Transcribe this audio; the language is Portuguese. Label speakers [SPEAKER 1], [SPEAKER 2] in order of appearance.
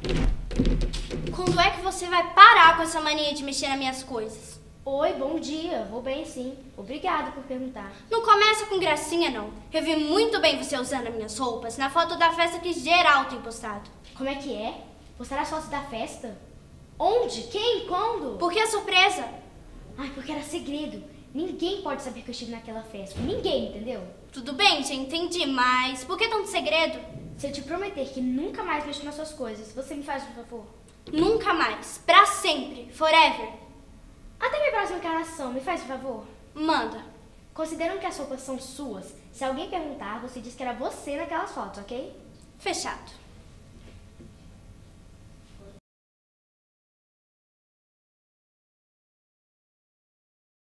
[SPEAKER 1] Quando é que você vai parar com essa mania de mexer nas minhas coisas?
[SPEAKER 2] Oi, bom dia. Vou bem sim. Obrigada por perguntar.
[SPEAKER 1] Não começa com gracinha, não. Eu vi muito bem você usando as minhas roupas na foto da festa que geral tem postado.
[SPEAKER 2] Como é que é? Postar as fotos da festa? Onde? Quem? Quando?
[SPEAKER 1] Por que a surpresa?
[SPEAKER 2] Ai, porque era segredo. Ninguém pode saber que eu estive naquela festa. Ninguém, entendeu?
[SPEAKER 1] Tudo bem, já entendi, mas por que tanto segredo?
[SPEAKER 2] Se eu te prometer que nunca mais mexo nas suas coisas, você me faz um favor?
[SPEAKER 1] Nunca mais. Pra sempre. Forever.
[SPEAKER 2] Até minha próxima encarnação, me faz um favor?
[SPEAKER 1] Manda.
[SPEAKER 2] Considerando que as roupas são suas, se alguém perguntar, você diz que era você naquelas fotos, ok?
[SPEAKER 1] Fechado.